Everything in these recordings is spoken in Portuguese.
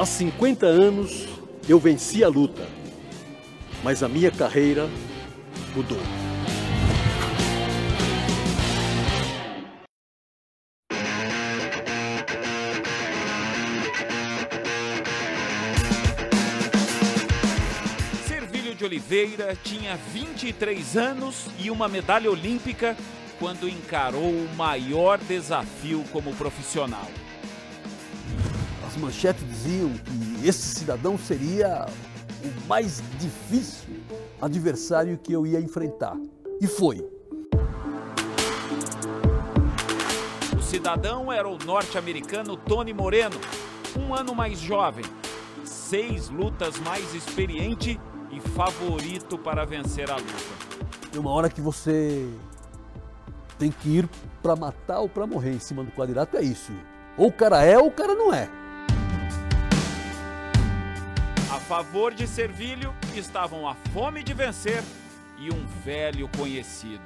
Há 50 anos eu venci a luta, mas a minha carreira mudou. Servilho de Oliveira tinha 23 anos e uma medalha olímpica quando encarou o maior desafio como profissional. As manchetes diziam que esse cidadão seria o mais difícil adversário que eu ia enfrentar. E foi. O cidadão era o norte-americano Tony Moreno, um ano mais jovem, 6 lutas mais experiente e favorito para vencer a luta. É uma hora que você tem que ir para matar ou para morrer em cima do quadrilátero, é isso. Ou o cara é ou o cara não é. A favor de Servilho estavam a fome de vencer e um velho conhecido.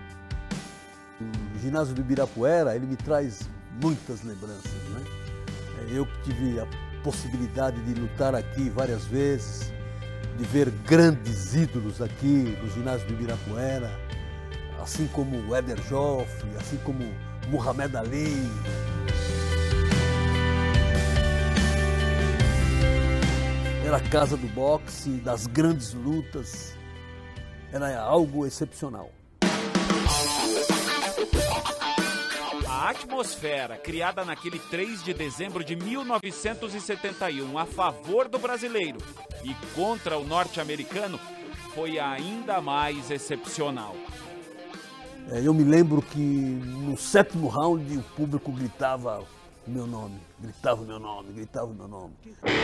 O ginásio do Ibirapuera, ele me traz muitas lembranças, né? Eu que tive a possibilidade de lutar aqui várias vezes, de ver grandes ídolos aqui no ginásio do Ibirapuera, assim como o Éder Joffre, assim como Muhammad Ali. Era a casa do boxe, das grandes lutas, era algo excepcional. A atmosfera criada naquele 3 de dezembro de 1971 a favor do brasileiro e contra o norte-americano foi ainda mais excepcional. Eu me lembro que no 7º round o público gritava o meu nome, gritava o meu nome, gritava o meu nome.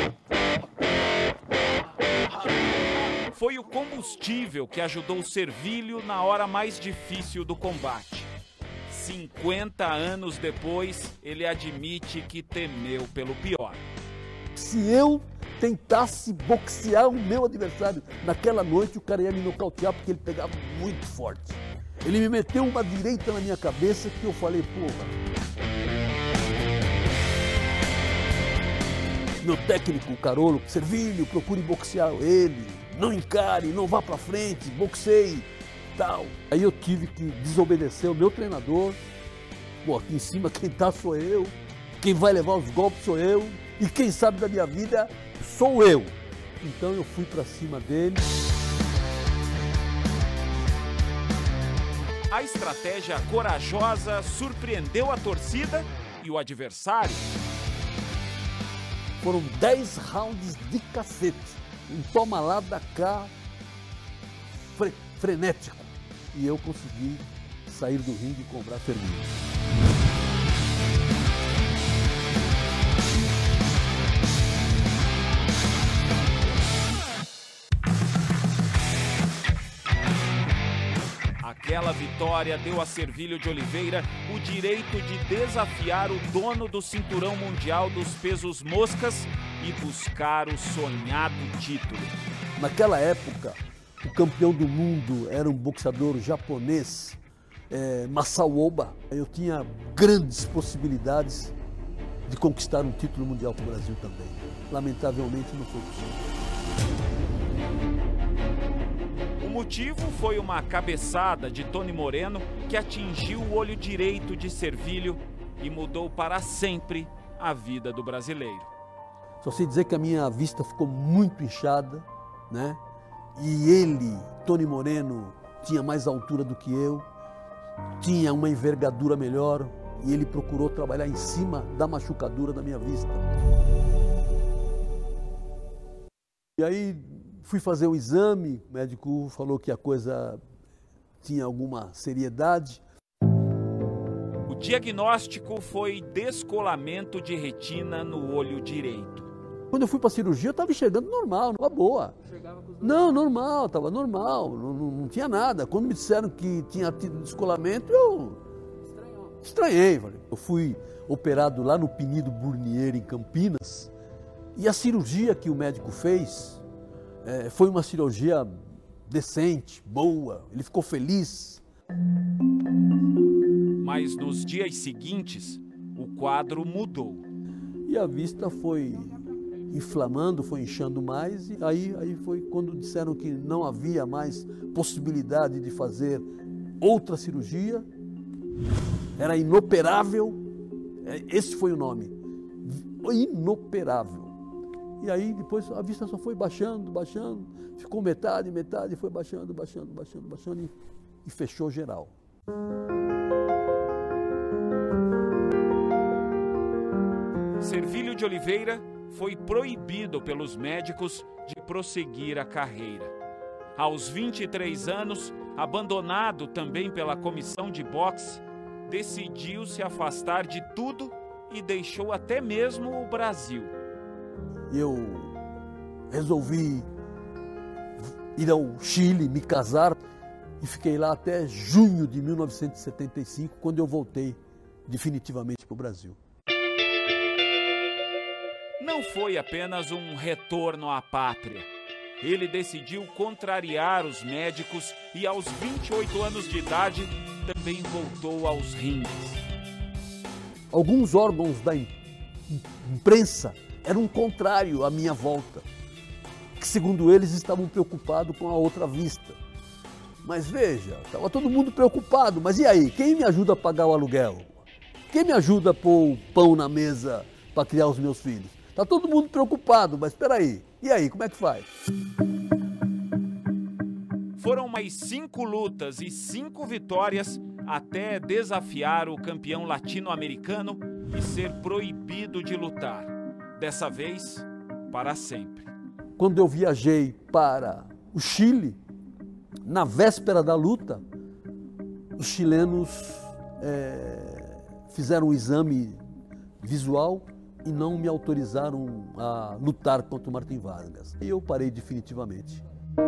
Foi o combustível que ajudou o Servilho na hora mais difícil do combate. 50 anos depois, ele admite que temeu pelo pior. Se eu tentasse boxear o meu adversário naquela noite, o cara ia me nocautear porque ele pegava muito forte. Ele me meteu uma direita na minha cabeça que eu falei, porra. Meu técnico, o Carolo, Servilho, procure boxear ele, não encare, não vá pra frente, boxeie, tal. Aí eu tive que desobedecer o meu treinador. Pô, aqui em cima quem tá sou eu, quem vai levar os golpes sou eu, e quem sabe da minha vida sou eu. Então eu fui pra cima dele. A estratégia corajosa surpreendeu a torcida e o adversário. Foram 10 rounds de cacete, um toma lá da cá frenético. E eu consegui sair do ringue e cobrar Servilho. Aquela vitória deu a Servilho de Oliveira o direito de desafiar o dono do cinturão mundial dos pesos moscas e buscar o sonhado título. Naquela época, o campeão do mundo era um boxeador japonês, Masao Oba. Eu tinha grandes possibilidades de conquistar um título mundial para o Brasil também. Lamentavelmente não foi possível. O motivo foi uma cabeçada de Tony Moreno que atingiu o olho direito de Servilho e mudou para sempre a vida do brasileiro. Só sei dizer que a minha vista ficou muito inchada, né? E ele, Tony Moreno, tinha mais altura do que eu, tinha uma envergadura melhor e ele procurou trabalhar em cima da machucadura da minha vista. E aí fui fazer o exame, o médico falou que a coisa tinha alguma seriedade. O diagnóstico foi descolamento de retina no olho direito. Quando eu fui para a cirurgia, eu estava enxergando normal, numa boa. Não, normal, estava normal, não tinha nada. Quando me disseram que tinha tido descolamento, eu estranhei. Eu fui operado lá no Penido Burnier, em Campinas, e a cirurgia que o médico fez foi uma cirurgia decente, boa, ele ficou feliz. Mas nos dias seguintes, o quadro mudou. E a vista foi inflamando, foi inchando mais, e aí foi quando disseram que não havia mais possibilidade de fazer outra cirurgia, era inoperável, esse foi o nome, inoperável. E aí depois a vista só foi baixando, baixando, ficou metade, foi baixando, e fechou geral. Servilho de Oliveira foi proibido pelos médicos de prosseguir a carreira. Aos 23 anos, abandonado também pela comissão de boxe, decidiu se afastar de tudo e deixou até mesmo o Brasil. Eu resolvi ir ao Chile, me casar, e fiquei lá até junho de 1975, quando eu voltei definitivamente para o Brasil. Não foi apenas um retorno à pátria. Ele decidiu contrariar os médicos e, aos 28 anos de idade, também voltou aos ringues. Alguns órgãos da imprensa eram contrários à minha volta, que, segundo eles, estavam preocupados com a outra vista. Mas veja, estava todo mundo preocupado. Mas e aí? Quem me ajuda a pagar o aluguel? Quem me ajuda a pôr o pão na mesa para criar os meus filhos? Está todo mundo preocupado, mas espera aí. E aí, como é que faz? Foram mais 5 lutas e 5 vitórias até desafiar o campeão latino-americano e ser proibido de lutar. Dessa vez, para sempre. Quando eu viajei para o Chile, na véspera da luta, os chilenos fizeram um exame visual e não me autorizaram a lutar contra o Martim Vargas. E eu parei definitivamente.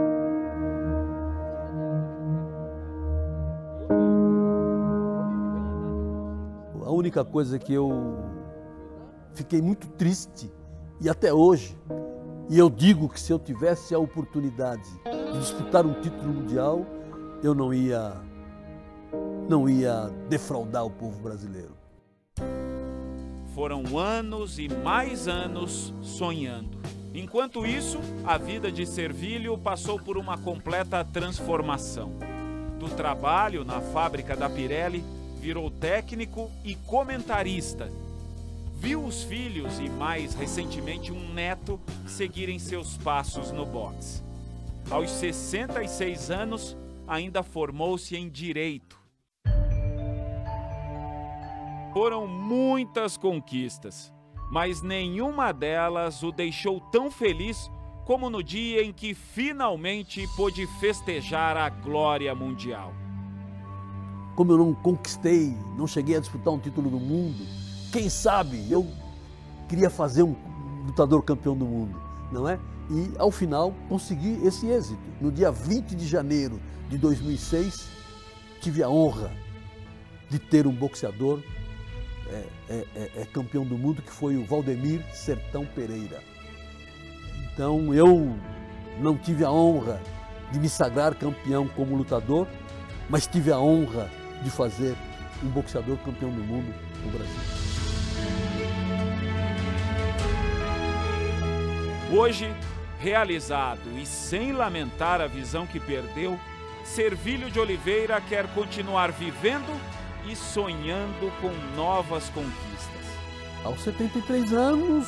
A única coisa que eu fiquei muito triste, e até hoje, e eu digo que se eu tivesse a oportunidade de disputar um título mundial, eu não ia defraudar o povo brasileiro. Foram anos e mais anos sonhando. Enquanto isso, a vida de Servilho passou por uma completa transformação. Do trabalho na fábrica da Pirelli, virou técnico e comentarista. Viu os filhos e, mais recentemente, um neto seguirem seus passos no boxe. Aos 66 anos, ainda formou-se em Direito. Foram muitas conquistas, mas nenhuma delas o deixou tão feliz como no dia em que finalmente pôde festejar a glória mundial. Como eu não conquistei, não cheguei a disputar um título do mundo, quem sabe eu queria fazer um lutador campeão do mundo, não é? E ao final consegui esse êxito. No dia 20 de janeiro de 2006, tive a honra de ter um boxeador campeão do mundo, que foi o Valdemir Sertão Pereira. Então eu não tive a honra de me sagrar campeão como lutador, mas tive a honra de fazer um boxeador campeão do mundo no Brasil. Hoje, realizado e sem lamentar a visão que perdeu, Servilho de Oliveira quer continuar vivendo e sonhando com novas conquistas. Aos 73 anos,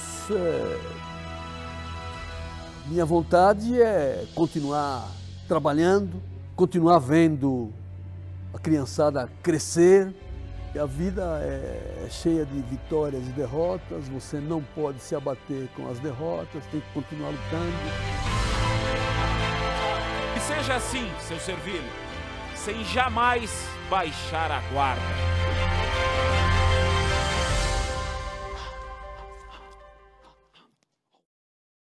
minha vontade é continuar trabalhando, continuar vendo a criançada crescer. E a vida é cheia de vitórias e derrotas, você não pode se abater com as derrotas, tem que continuar lutando. E seja assim, seu Servilho, sem jamais baixar a guarda.